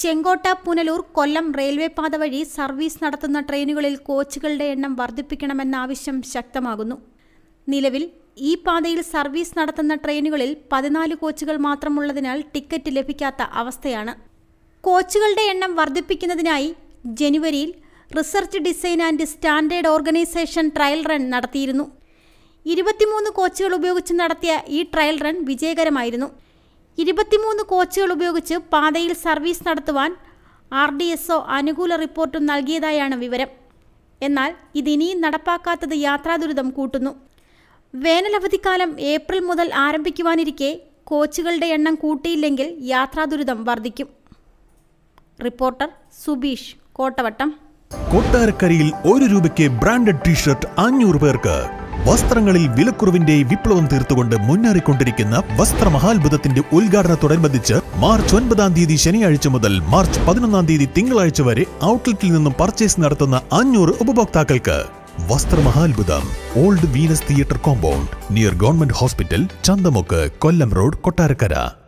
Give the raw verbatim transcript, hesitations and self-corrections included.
ചെങ്കോട്ട Punalur Kollam railway പാത വഴി service നടത്തുന്ന ട്രെയിനുകളിൽ കോച്ചുകളുടെ എണ്ണം വർദ്ധിപ്പിക്കണമെന്ന ആവശ്യം ശക്തമാകുന്നു. നിലവിൽ ഈ പാതയിൽ സർവീസ് നടത്തുന്ന ട്രെയിനുകളിൽ പതിനാല് കോച്ചുകൾ മാത്രമുള്ളതിനാൽ ടിക്കറ്റ് ലഭിക്കാത്ത അവസ്ഥയാണ്. കോച്ചുകളുടെ എണ്ണം വർദ്ധിപ്പിക്കുന്നതിനായി ജനുവരിയിൽ research design and standard organisation trial run നടത്തിയിരുന്നു. ഇരുപത്തിമൂന്ന് കോച്ചുകൾ ഉപയോഗിച്ച് നടത്തിയ ഈ ട്രയൽ റൺ വിജയകരമായിരുന്നു. ഇരുപത്തിമൂന്ന് കോച്ചുകൾ ഉപയോഗിച്ച് പാതയിൽ സർവീസ് നടത്തുവാൻ ആർ ഡി എസ് ഒ അനുകൂല റിപ്പോർട്ടും നൽകിയതായാണ് വിവരം. എന്നാൽ ഇതിനിയും നടപ്പാക്കാത്തത് യാത്രാദുരിതം കൂട്ടുന്നു. വേനലവധിക്കാലം ഏപ്രിൽ മുതൽ ആരംഭിക്കുവാനിരിക്കെ കോച്ചുകളുടെ എണ്ണം കൂട്ടിയില്ലെങ്കിൽ യാത്രാദുരിതം വർദ്ധിക്കും. റിപ്പോർട്ടർ സുബീഷ്, കോട്ടവട്ടം. കൊട്ടാരക്കരയിൽ ഒരു രൂപയ്ക്ക് ബ്രാൻഡഡ് ടീഷർട്ട് അഞ്ഞൂറ് പേർക്ക്. വസ്ത്രങ്ങളിൽ വിലക്കുറവിന്റെ വിപ്ലവം തീർത്തുകൊണ്ട് മുന്നേറിക്കൊണ്ടിരിക്കുന്ന വസ്ത്രമഹാത്ഭുതത്തിന്റെ ഉദ്ഘാടനത്തോടനുബന്ധിച്ച് മാർച്ച് ഒൻപതാം തീയതി ശനിയാഴ്ച മുതൽ മാർച്ച് പതിനൊന്നാം തീയതി തിങ്കളാഴ്ച വരെ ഔട്ട്ലെറ്റിൽ നിന്നും പർച്ചേസ് നടത്തുന്ന അഞ്ഞൂറ് ഉപഭോക്താക്കൾക്ക് വസ്ത്രമഹാത്ഭുതം old Venus theatre compound near government hospital, Chanthamukku, Kollam road, Kottarakkara.